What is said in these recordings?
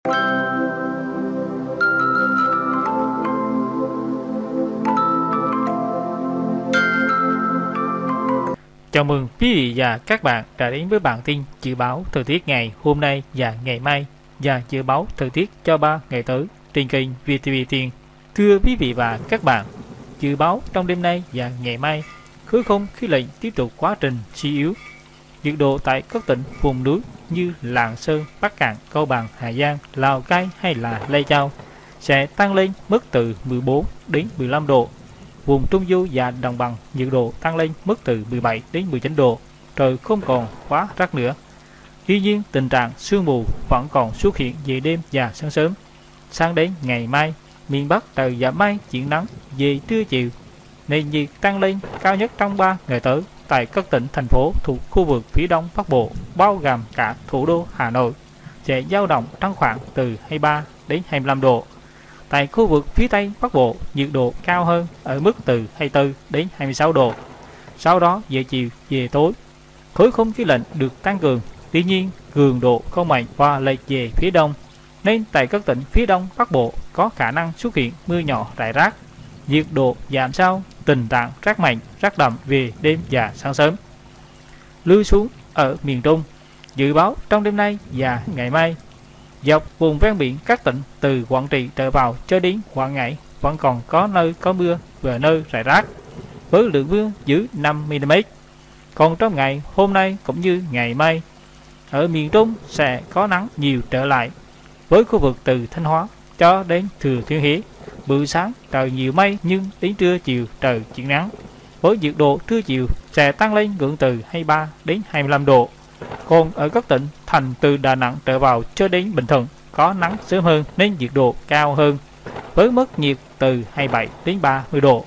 Chào mừng quý vị và các bạn đã đến với bản tin dự báo thời tiết ngày hôm nay và ngày mai và dự báo thời tiết cho 3 ngày tới trên kênh VTV Tiên. Thưa quý vị và các bạn, dự báo trong đêm nay và ngày mai, khối không khí lạnh tiếp tục quá trình suy yếu. Nhiệt độ tại các tỉnh vùng núi như Lạng Sơn, Bắc Kạn, Cao Bằng, Hà Giang, Lào Cai hay là Lai Châu sẽ tăng lên mức từ 14 đến 15 độ. Vùng Trung Du và Đồng bằng nhiệt độ tăng lên mức từ 17 đến 19 độ, trời không còn quá rét nữa. Tuy nhiên, tình trạng sương mù vẫn còn xuất hiện về đêm và sáng sớm. Sang đến ngày mai, miền Bắc trời giảm mây chuyển nắng về trưa chiều. Nền nhiệt tăng lên cao nhất trong 3 ngày tới tại các tỉnh thành phố thuộc khu vực phía Đông Bắc Bộ, bao gồm cả thủ đô Hà Nội, sẽ dao động trong khoảng từ 23 đến 25 độ. Tại khu vực phía Tây Bắc Bộ, nhiệt độ cao hơn ở mức từ 24 đến 26 độ. Sau đó về chiều, về tối, khối không khí lạnh được tăng cường, tuy nhiên cường độ không mạnh và lệch về phía đông, nên tại các tỉnh phía Đông Bắc Bộ có khả năng xuất hiện mưa nhỏ rải rác. Nhiệt độ giảm sâu, tình trạng rét mạnh, rét đậm về đêm và sáng sớm. Lui xuống ở miền Trung, dự báo trong đêm nay và ngày mai, dọc vùng ven biển các tỉnh từ Quảng Trị trở vào cho đến Quảng Ngãi vẫn còn có nơi có mưa và nơi rải rác, với lượng mưa dưới 5 mm. Còn trong ngày hôm nay cũng như ngày mai, ở miền Trung sẽ có nắng nhiều trở lại, với khu vực từ Thanh Hóa cho đến Thừa Thiên Huế. Buổi sáng trời nhiều mây nhưng đến trưa chiều trời chuyển nắng, với nhiệt độ trưa chiều sẽ tăng lên ngưỡng từ 23 đến 25 độ. Còn ở các tỉnh thành từ Đà Nẵng trở vào cho đến Bình Thuận có nắng sớm hơn nên nhiệt độ cao hơn, với mức nhiệt từ 27 đến 30 độ.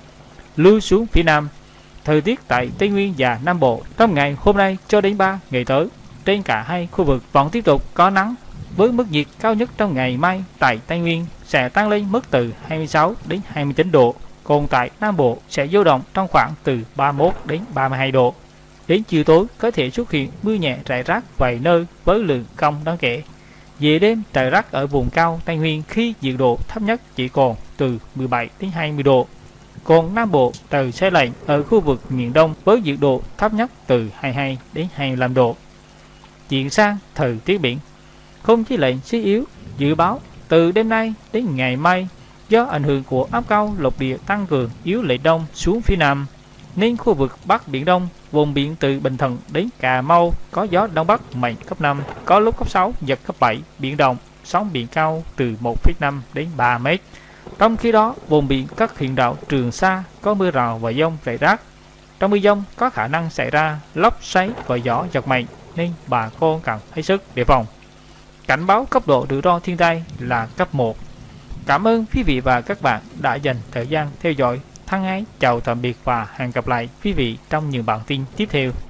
Lui xuống phía Nam, thời tiết tại Tây Nguyên và Nam Bộ trong ngày hôm nay cho đến 3 ngày tới trên cả hai khu vực vẫn tiếp tục có nắng, với mức nhiệt cao nhất trong ngày mai tại Tây Nguyên sẽ tăng lên mức từ 26 đến 29 độ, còn tại Nam Bộ sẽ dao động trong khoảng từ 31 đến 32 độ. Đến chiều tối có thể xuất hiện mưa nhẹ rải rác vài nơi với lượng không đáng kể. Về đêm trời rét ở vùng cao Tây Nguyên khi nhiệt độ thấp nhất chỉ còn từ 17 đến 20 độ. Còn Nam Bộ trời se lạnh ở khu vực miền Đông với nhiệt độ thấp nhất từ 22 đến 25 độ. Chuyển sang thời tiết biển, không khí lạnh suy yếu. Dự báo từ đêm nay đến ngày mai, do ảnh hưởng của áp cao lục địa tăng cường yếu lệch đông xuống phía Nam, nên khu vực Bắc Biển Đông, vùng biển từ Bình Thuận đến Cà Mau có gió Đông Bắc mạnh cấp 5, có lúc cấp 6, giật cấp 7, biển động, sóng biển cao từ 1,5 đến 3 mét. Trong khi đó, vùng biển các huyện đảo Trường Sa có mưa rào và dông rải rác. Trong mưa dông có khả năng xảy ra lốc xoáy và gió giật mạnh nên bà con cần hết sức đề phòng. Cảnh báo cấp độ rủi ro thiên tai là cấp 1. Cảm ơn quý vị và các bạn đã dành thời gian theo dõi. Thân ái chào tạm biệt và hẹn gặp lại quý vị trong những bản tin tiếp theo.